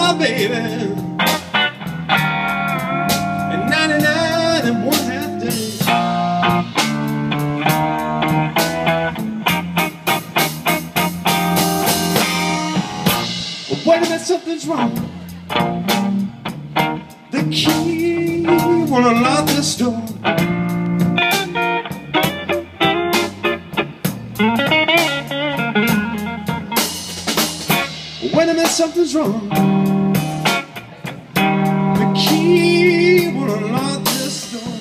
my baby, and 99 and 1/2 days. Wait a minute, something's wrong. The key won't unlock this door. Wait a minute, something's wrong. The key won't unlock this door.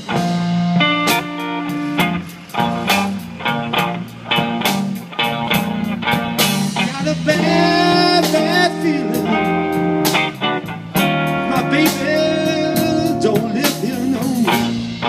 Got a bad feeling. My baby don't live here no more.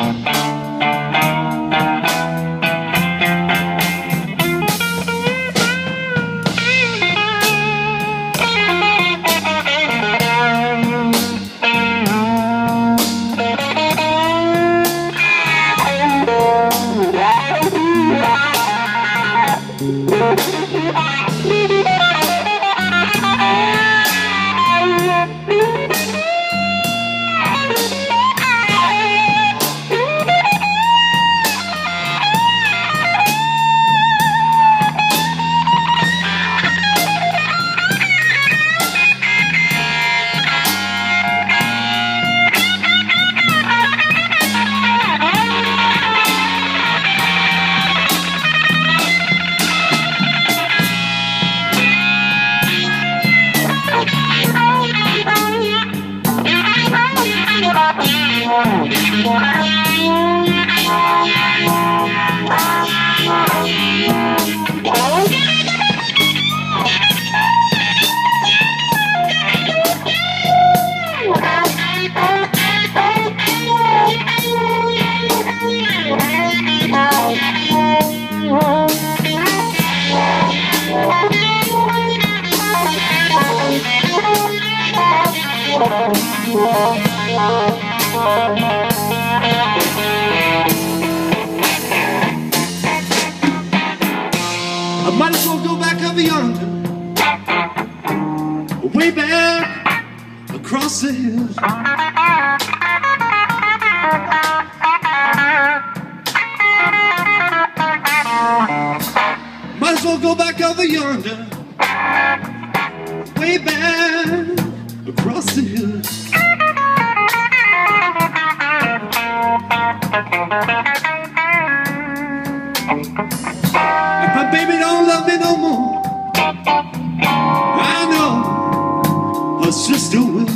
I might as well go back over yonder, way back across the hills. Might as well go back over yonder, way back across the hills. If my baby don't love me no more, I know her sister will.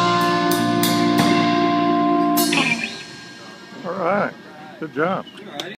All right, good job.